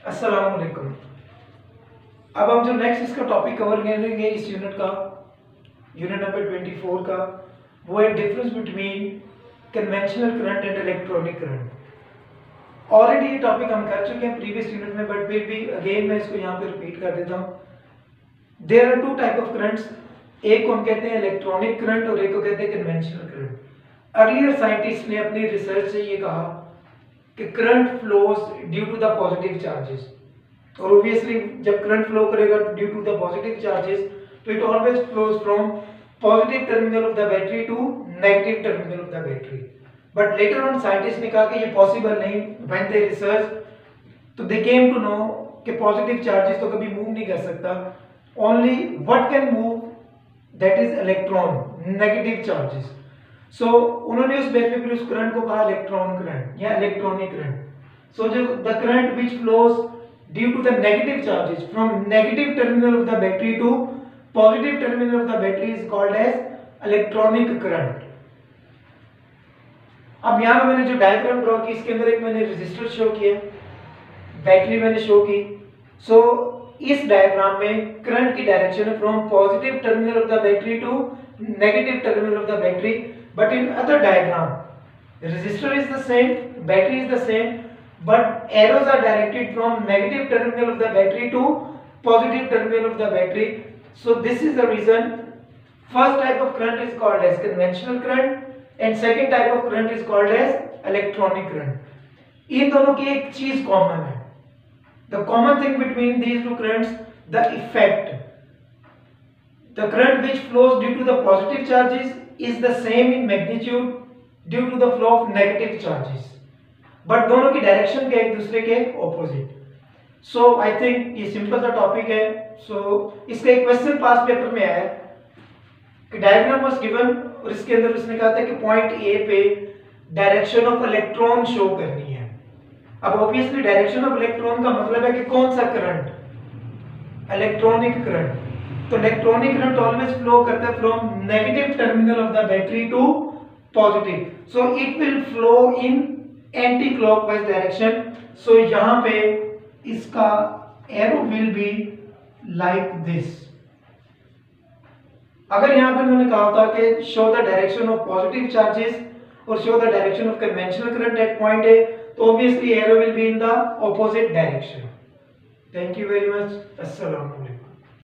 अस्सलाम वालेकुम। अब हम जो नेक्स्ट इसका टॉपिक कवर करेंगे इस यूनिट का, यूनिट नंबर 24 का, वो है difference between conventional current and electronic current. Already ये टॉपिक हम कर चुके हैं प्रीवियस यूनिट में, बट फिर भी अगेन मैं इसको यहाँ पे रिपीट कर देता हूँ। There are two type of currents, एक को हम कहते हैं इलेक्ट्रॉनिक करंट और एक को कहते हैं कन्वेंशनल करंट। अर्लियर साइंटिस्ट ने अपनी रिसर्च से ये कहा कि current flows due to the positive charges, और ऑब्वियसली जब करंट फ्लो करेगा due to the positive charges तो it always flows from positive terminal of the battery to negative terminal of the battery. But later on scientist ने कहा कि ये possible नहीं। When they research तो they came to know कि positive charges तो कभी मूव नहीं कर सकता, only what can move that is electron, negative charges. So उन्होंने उस बेस पे फिर उस करंट को कहा इलेक्ट्रॉन करंट या इलेक्ट्रॉनिक करंट। सो जो the current which flows due to the negative charges from negative terminal of the battery to positive terminal of the battery is called as electronic current। अब यहाँ पे मैंने जो diagram draw की इसके अंदर एक मैंने रेजिस्टर शो किया, बैटरी मैंने शो की। सो इस डायग्राम में करंट की डायरेक्शन है from positive terminal of the battery to negative terminal of the battery, but in other diagram resistor is the same, battery is the same, but arrows are directed from negative terminal of the battery to positive terminal of the battery. So this is the reason first type of current is called as conventional current and second type of current is called as electronic current। इन दोनों की एक चीज common है, the common thing between these two currents, the effect, the current which flows due to the positive charges is the same in magnitude due to the flow of negative charges, but दोनों की direction के एक दूसरे के opposite. So I think ये simple सा topic है। So इसका एक क्वेश्चन पास पेपर में आया है कि डायग्राम वाज गिवन और इसके अंदर उसने कहा था कि पॉइंट ए पे डायरेक्शन ऑफ इलेक्ट्रॉन शो करनी है। अब ऑब्वियसली डायरेक्शन ऑफ इलेक्ट्रॉन का मतलब है कि कौन सा करंट, इलेक्ट्रॉनिक करंट। तो इलेक्ट्रॉनिक करंट ऑलवेज फ्लो करता है from negative terminal of the battery to positive, so it will flow in anti clockwise direction. So यहां पे इसका arrow will be like this. अगर यहां पे उन्होंने कहा था कि show the direction of positive charges और show the direction of conventional current at point A, तो obviously arrow will be in the opposite direction. Thank you very much. अस्सलाम वालेकुम।